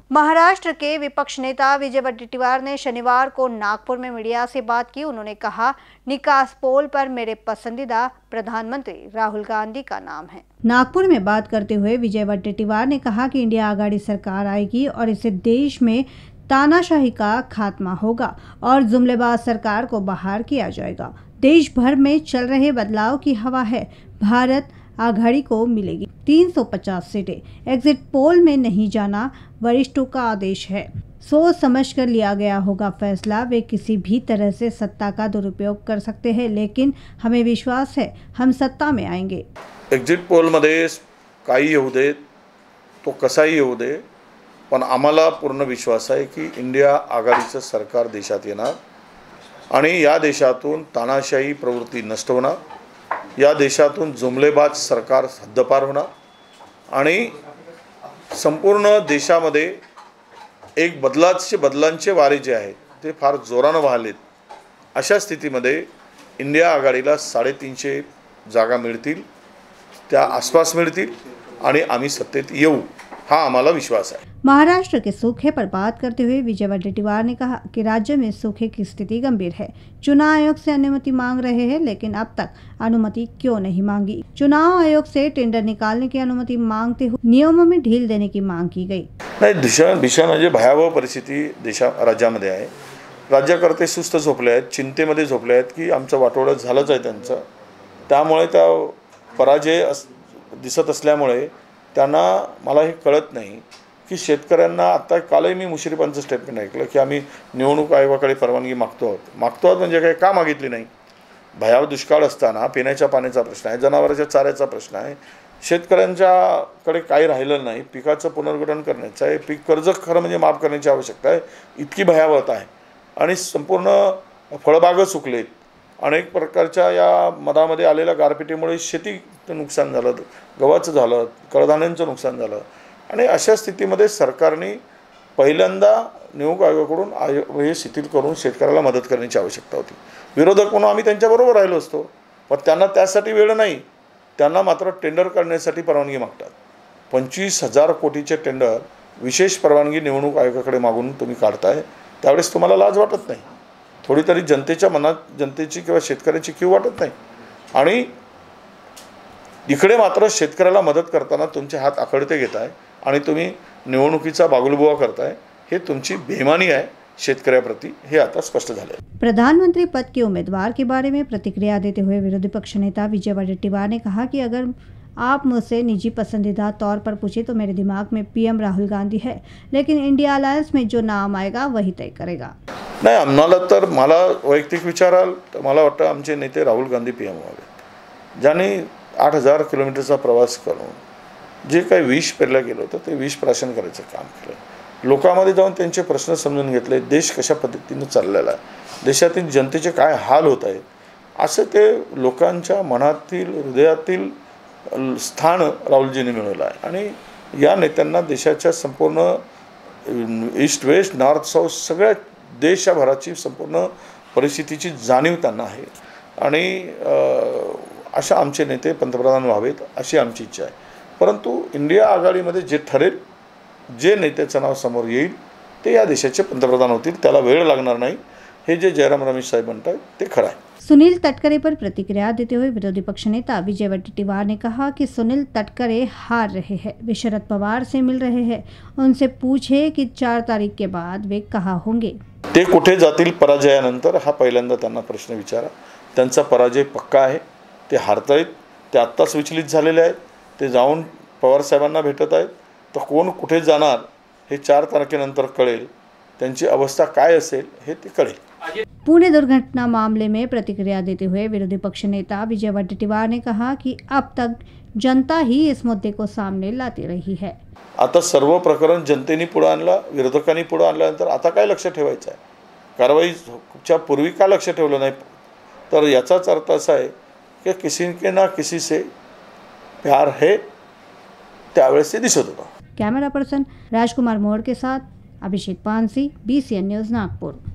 महाराष्ट्र के विपक्ष नेता विजय वडेट्टीवार ने शनिवार को नागपुर में मीडिया से बात की। उन्होंने कहा, निकास पोल पर मेरे पसंदीदा प्रधानमंत्री राहुल गांधी का नाम है। नागपुर में बात करते हुए विजय वडेट्टीवार ने कहा कि इंडिया आघाड़ी सरकार आएगी और इससे देश में तानाशाही का खात्मा होगा और जुमलेबाज सरकार को बहाल किया जाएगा। देश भर में चल रहे बदलाव की हवा है। भारत आघाड़ी को मिलेगी 350 सीटें। एग्जिट पोल में नहीं जाना वरिष्ठों का आदेश है। सोच समझ कर लिया गया होगा फैसला। वे किसी भी तरह से सत्ता का दुरुपयोग कर सकते हैं, लेकिन हमें विश्वास है हम सत्ता में आएंगे। एग्जिट पोलमध्ये काही येऊ दे, तो कसाही येऊ दे, पण आम्हाला पूर्ण विश्वास आहे की इंडिया आघाडीचं सरकार देशात येणार आणि या देशातून तानाशाही प्रवृत्ती नष्ट होणार, या देशातून जुमलेबाज सरकार हद्दपार होणार आणि संपूर्ण देशामध्ये एक बदलांचे वारे जे आहेत ते फार जोरानं वाहलेत। अशा स्थितीमध्ये इंडिया आघाडीला 350 जागा मिळतील, त्या आसपास मिळतील आणि आम्ही सत्तेत येऊ, हाँ हमारा विश्वास है। महाराष्ट्र के सूखे पर बात करते हुए विजय वडेट्टीवार ने कहा कि राज्य में सूखे की स्थिति गंभीर है। चुनाव आयोग से अनुमति मांग रहे हैं, लेकिन अब तक अनुमति क्यों नहीं मांगी। चुनाव आयोग से टेंडर निकालने की अनुमति मांगते हुए नियमों में ढील देने की मांग की गई। नाही, भीषण म्हणजे भयावह परिस्थिती राज्यामध्ये आहे। राज्यकर्ते सुस्त झोपले आहेत, चिंतेमध्ये झोपले आहेत की आमचं वाटोळं झालंच आहे त्यांचं। त्यामुळे त्या पराजय दिसत असल्यामुळे त्यांना मला हे कळत नाही की शेतकऱ्यांना आता कालही मी मुश्रीफांचं स्टेटमेंट ऐकलं की आम्ही निवडणूक आयोगाकडे परवानगी मागतो आहोत म्हणजे काय का मागितली नाही। भयावह दुष्काळ असताना पिण्याच्या पाण्याचा प्रश्न आहे, जनावरांच्या चाऱ्याचा प्रश्न आहे, शेतकऱ्यांच्याकडे काही राहिलं नाही, पिकाचं पुनर्गठन करण्याचं आहे, पीक कर्ज खरं म्हणजे माफ करण्याची आवश्यकता आहे। इतकी भयावहता आहे आणि संपूर्ण फळबाग सुकलेत। अनेक प्रकारच्या या मधामध्ये आलेल्या गारपिटीमुळे शेतीचं नुकसान झालं, गव्हाचं झालं, कडधान्यांचं नुकसान झालं आणि अशा स्थितीमध्ये सरकारने पहिल्यांदा निवडणूक आयोगाकडून हे शिथिल करून शेतकऱ्याला मदत करण्याची आवश्यकता होती। विरोधक म्हणून आम्ही त्यांच्याबरोबर राहिलो असतो, पण त्यांना त्यासाठी वेळ नाही। त्यांना मात्र टेंडर करण्यासाठी परवानगी मागतात। 25,000 कोटीचे टेंडर विशेष परवानगी निवडणूक आयोगाकडे मागून तुम्ही काढताय, त्यावेळेस तुम्हाला लाज वाटत नाही? थोडी तरी जनतेच्या मनात जनतेची किंवा शेतकऱ्याची कीव वाटत नाही? आणि इकडे मात्र शेतकऱ्याला मदत करताना तुमचे हात आखडते घेताय आणि तुम्ही निवडणुकीचा बागुलबुवा करताय। हे तुमची बेईमानी आहे शेतकऱ्याप्रती, हे आता स्पष्ट झाले। प्रधानमंत्री पद के उम्मीदवार के बारे में प्रतिक्रिया देते हुए विरोधी पक्ष नेता विजय वडेट्टीवार ने कहा कि अगर आप मुझसे निजी पसंदीदा तौर पर पूछे तो मेरे दिमाग में पीएम राहुल गांधी है, लेकिन इंडिया अलायंस में जो नाम आएगा वही तय करेगा। नाही, आम्हाला तर मला वैयक्तिक विचाराल तर मला वाटतं आमचे नेते राहुल गांधी पीएम व्हावेत, ज्यांनी 8,000 किलोमीटरचा प्रवास करून जे काही विष पेरलं गेलं होतं ते विष प्राशन करायचं काम केलं। लोकांमध्ये जाऊन त्यांचे प्रश्न समजून घेतले, देश कशा पद्धतीने चाललेला आहे, देशातील जनतेचे काय हाल होत आहेत, असं ते लोकांच्या मनातील हृदयातील स्थान राहुलजींनी मिळवलं आहे। आणि या नेत्यांना देशाच्या संपूर्ण ईस्ट वेस्ट नॉर्थ साऊथ सगळ्या देशभराची संपूर्ण परिस्थितीची जाणीव त्यांना आहे आणि अशा आमचे नेते पंतप्रधान व्हावेत अशी आमची इच्छा आहे। परंतु इंडिया आघाडीमध्ये जे ठरेल, जे नेत्याचं नाव समोर येईल ते या देशाचे पंतप्रधान होतील, त्याला वेळ लागणार नाही। हे जे जयराम रमेश साहेब म्हणतात ते खरं आहे। सुनील तटकरे पर प्रतिक्रिया देते हुए विरोधी पक्ष नेता विजय वडेट्टीवार ने कहा कि सुनील तटकरे हार रहे हैं, वे शरद पवार से मिल रहे हैं, उनसे पूछे कि 4 तारीख के बाद वे कहाँ होंगे। ते कुठे जातील पराजयानंतर, हा पहिल्यांदा त्यांना प्रश्न विचारा। त्यांचा पराजय पक्का आहे, ते हारतायत, ते आत्ताच विचलित झालेले आहेत, ते जाऊन पवार साहेबांना भेटत आहेत। तर कोण कुठे जाणार हे 4 तारखेनंतर कळेल, त्यांची अवस्था काय असेल हे ते कळेल। पुणे दुर्घटना मामले में प्रतिक्रिया देते हुए विरोधी पक्ष नेता विजय वडेट्टीवार ने कहा कि अब तक जनता ही इस मुद्दे को सामने लाती रही है। आता सर्व प्रकरण जनतेने पुढे आणला, विरोधकांनी पुढे आणल्यानंतर आता काय लक्ष ठेवायचं आहे? कारवाईच्या पूर्वी का लक्ष ठेवलं नाही? तर याचाच अर्थ असा आहे की किसी के ना किसी से प्यार है, त्यावेळेस ते दिसत होतं। कैमरा पर्सन राजकुमार मोड़ के साथ अभिषेक पानसी, BCN न्यूज़ नागपुर।